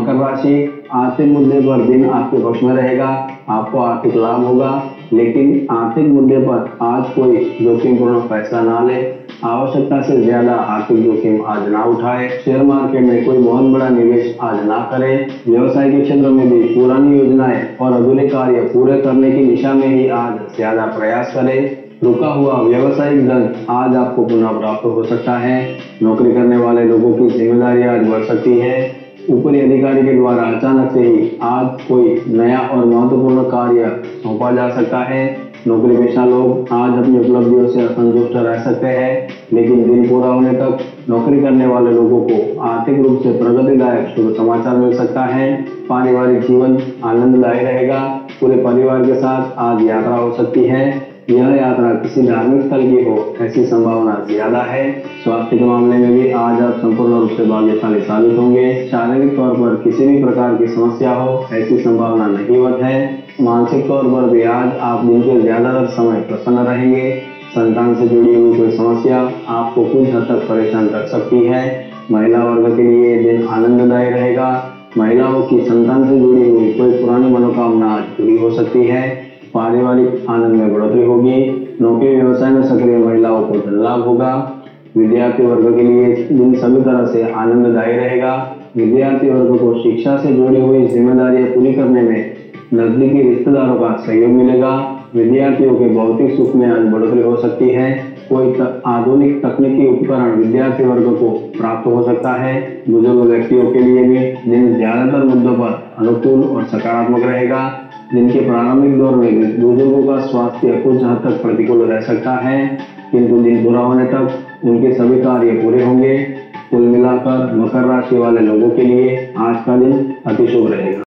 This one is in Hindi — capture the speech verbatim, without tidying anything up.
मकर राशि, आर्थिक मुद्दे पर दिन आपके पक्ष में रहेगा, आपको आर्थिक लाभ होगा, लेकिन आर्थिक मुद्दे पर आज कोई जोखिमपूर्ण फैसला ना ले। आवश्यकता से ज्यादा आर्थिक जोखिम आज ना उठाए। शेयर मार्केट में कोई बहुत बड़ा निवेश आज ना करें। व्यवसाय के क्षेत्र में भी पुरानी योजनाएं और अधूरे कार्य पूरे करने की दिशा में ही आज ज्यादा प्रयास करें। रुका हुआ व्यवसायिक धन आज आपको पुनः प्राप्त हो सकता है। नौकरी करने वाले लोगों की जिम्मेदारी आज बढ़ सकती है। ऊपरी अधिकारी के द्वारा अचानक से ही आज कोई नया और महत्वपूर्ण कार्य सौंपा जा सकता है। नौकरी पेशा लोग आज अपनी उपलब्धियों से असंतुष्ट रह सकते हैं, लेकिन दिन पूरा होने तक नौकरी करने वाले लोगों को आर्थिक रूप से प्रगतिदायक शुभ समाचार मिल सकता है। पारिवारिक जीवन आनंददायी रहेगा। पूरे परिवार के साथ आज यात्रा हो सकती है। यह यात्रा किसी धार्मिक स्थल की हो ऐसी संभावना ज्यादा है। स्वास्थ्य के मामले में भी आज आप संपूर्ण रूप से भाग्यशाली साबित होंगे। शारीरिक तौर पर किसी भी प्रकार की समस्या हो ऐसी संभावना नहींवत है। मानसिक तौर पर भी आज आप दिन के ज्यादातर समय प्रसन्न रहेंगे। संतान से जुड़ी हुई कोई समस्या आपको कुछ हद तक परेशान कर सकती है। महिला वर्ग के लिए दिन आनंददायी रहेगा। महिलाओं की संतान से जुड़ी हुई कोई पुरानी मनोकामना आज पूरी हो सकती है। पारिवारिक आनंद में बढ़ोतरी होगी। नौकरी व्यवसाय में सक्रिय महिलाओं को धन लाभ होगा। विद्यार्थी वर्ग के लिए दिन सभी तरह से आनंददायी रहेगा। विद्यार्थी वर्ग को शिक्षा से जुड़ी हुई जिम्मेदारियां पूरी करने में नजदीकी रिश्तेदारों का सहयोग मिलेगा। विद्यार्थियों के भौतिक सुख में आज बढ़ोतरी हो सकती है। कोई तक, आधुनिक तकनीकी उपकरण विद्यार्थी वर्ग को प्राप्त हो सकता है। बुजुर्ग व्यक्तियों के लिए भी दिन ज्यादातर मुद्दों पर अनुकूल और सकारात्मक रहेगा। दिन के प्रारंभिक दौर में बुजुर्गों का स्वास्थ्य कुछ हद तक प्रतिकूल रह सकता है, किंतु दिन पूरा होने तक उनके सभी कार्य पूरे होंगे। कुल मिलाकर मकर राशि वाले लोगों के लिए आज का दिन अति शुभ रहेगा।